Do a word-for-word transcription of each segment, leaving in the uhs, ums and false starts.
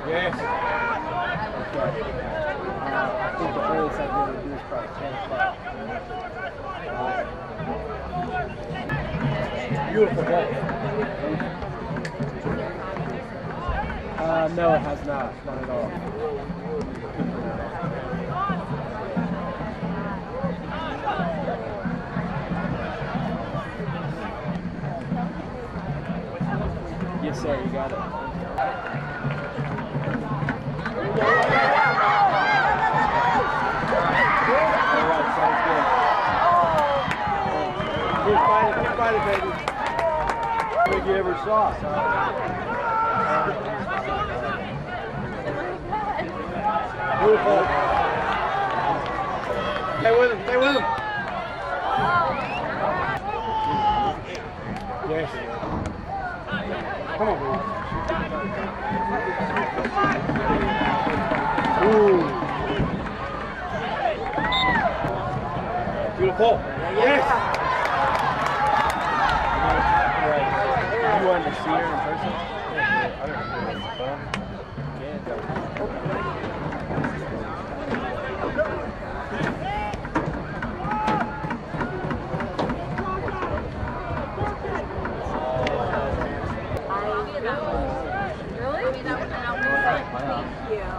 Yes. Okay. I think the earliest I'd be able to do is probably ten o'clock. Beautiful ball. Uh, no, it has not. Not at all. Yes, sir. You got it. Keep fighting, keep fighting, baby. What you ever saw? Beautiful. Stay with him, stay with him. Yes. Come on, baby. Ooh. Beautiful. Yes. You wanted to see her in person? Yeah, I don't know. It's fun. Really? I mean, that was an album. Thank you.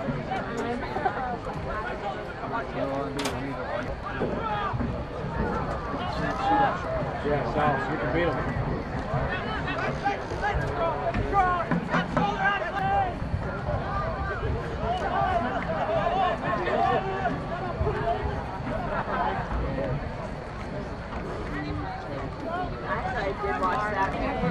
Yeah, Sal, you can beat him. Actually, I did watch that.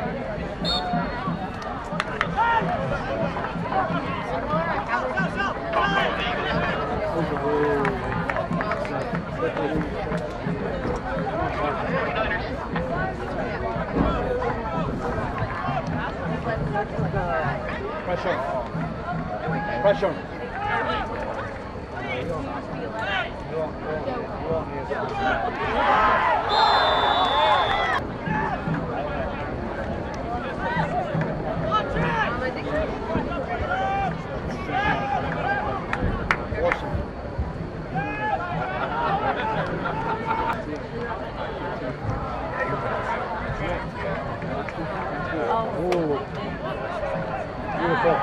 Pressure. Pressure. Ooh. Beautiful.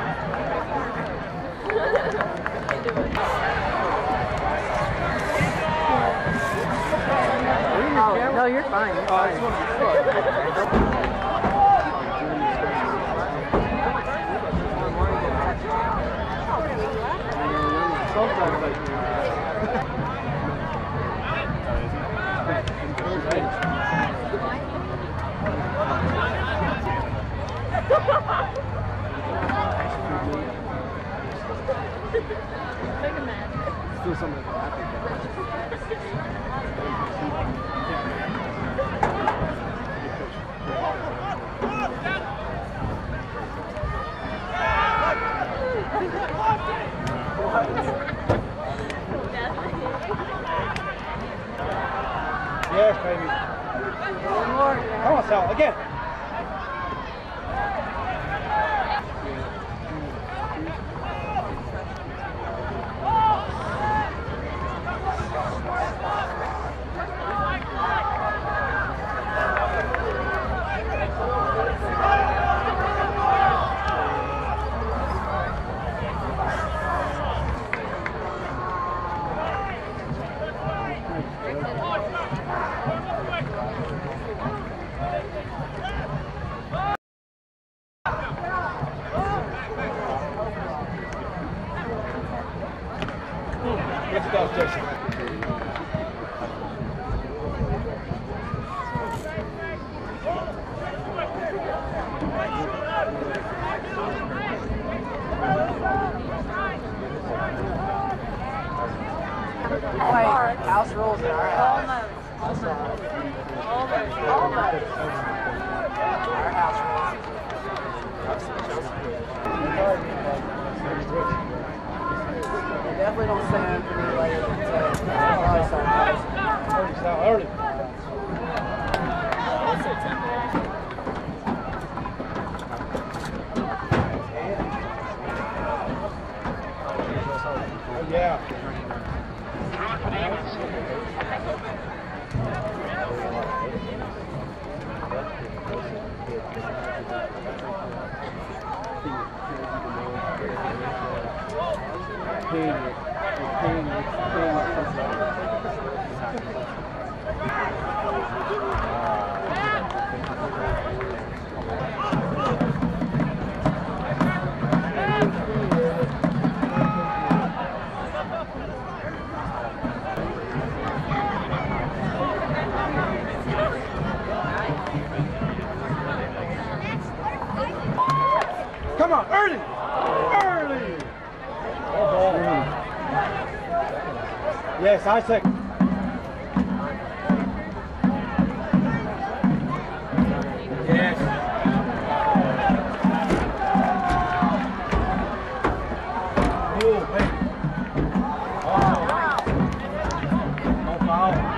Oh, no, you're fine. You're fine. Sometimes I do. Make a man. Let's do something happy. Yes, baby. One more. Come on, Sal, again. Let's go, Jason. Wait, house rules in our house. Almost. Almost. Almost. Our house rules. Definitely don't say anything later than Early, Sal, early. Yeah. Come on, early! Early! Oh, yes, I say. Yes. Move, hey. Oh. No foul.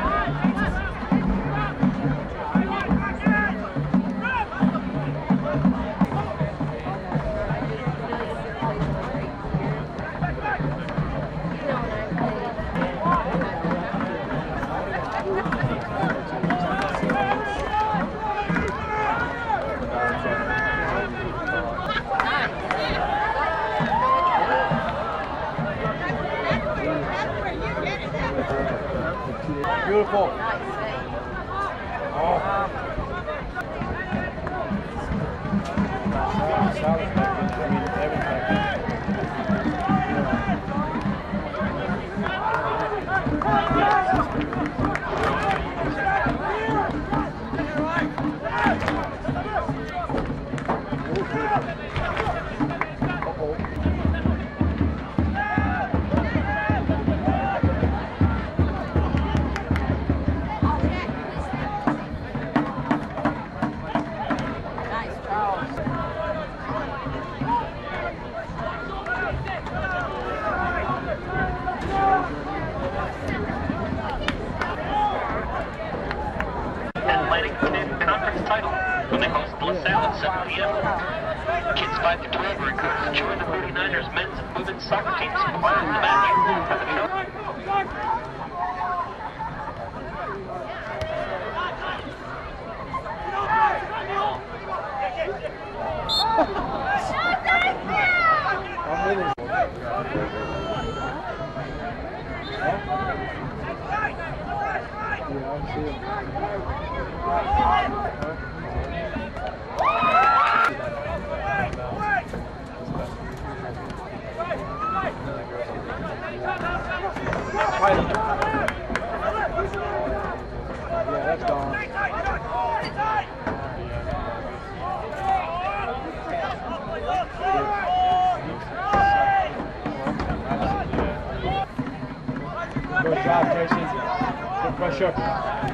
Beautiful. Oh. Solid. I mean, everything. Kids five to twelve are encouraged to join the forty-niners men's and women's soccer teams playing the match. Yeah, that's gone. Good job, Jason. Good pressure.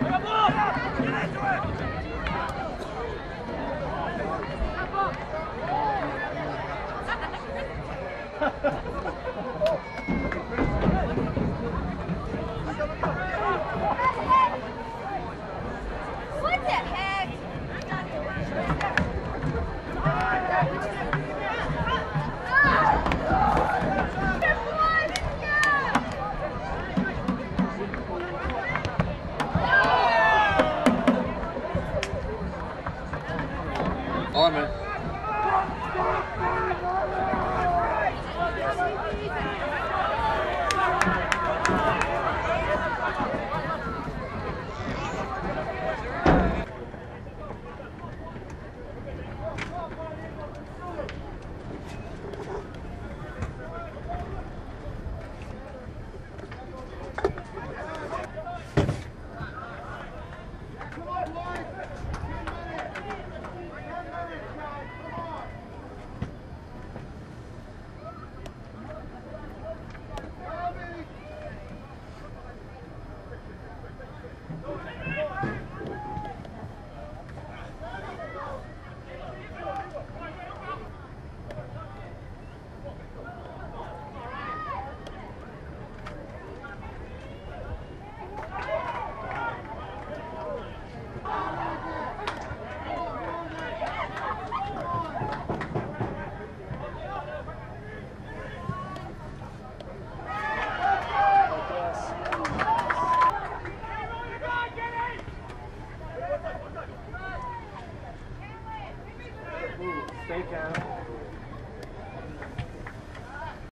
What the heck? Stay calm.